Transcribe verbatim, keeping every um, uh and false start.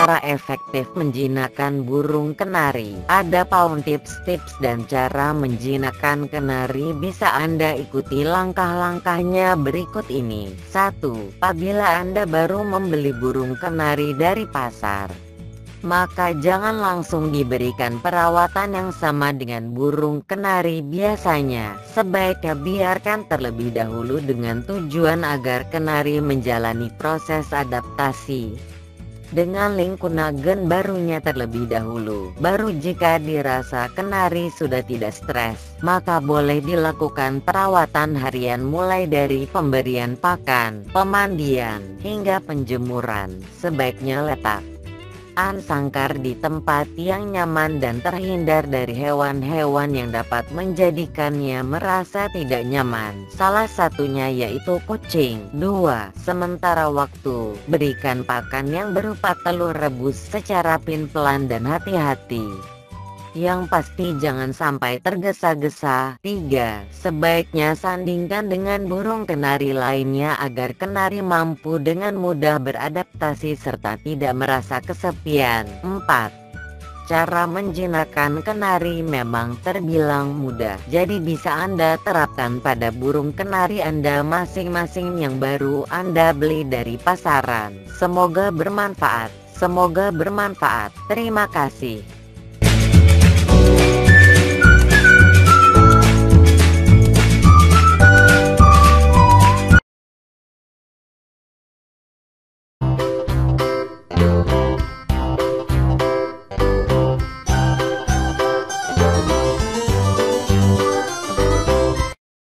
Cara efektif menjinakkan burung kenari. Ada paun tips-tips dan cara menjinakkan kenari bisa Anda ikuti langkah-langkahnya berikut ini. satu. Apabila Anda baru membeli burung kenari dari pasar, maka jangan langsung diberikan perawatan yang sama dengan burung kenari biasanya. Sebaiknya biarkan terlebih dahulu dengan tujuan agar kenari menjalani proses adaptasi dengan lingkungan barunya terlebih dahulu. Baru jika dirasa kenari sudah tidak stres, maka boleh dilakukan perawatan harian mulai dari pemberian pakan, pemandian, hingga penjemuran. Sebaiknya letak sangkar di tempat yang nyaman dan terhindar dari hewan-hewan yang dapat menjadikannya merasa tidak nyaman. Salah satunya yaitu kucing. Dua. Sementara waktu, berikan pakan yang berupa telur rebus secara pelan dan hati-hati. Yang pasti jangan sampai tergesa-gesa. Tiga. Sebaiknya sandingkan dengan burung kenari lainnya agar kenari mampu dengan mudah beradaptasi serta tidak merasa kesepian. Empat. Cara menjinakkan kenari memang terbilang mudah, jadi bisa Anda terapkan pada burung kenari Anda masing-masing yang baru Anda beli dari pasaran. Semoga bermanfaat. Semoga bermanfaat. Terima kasih.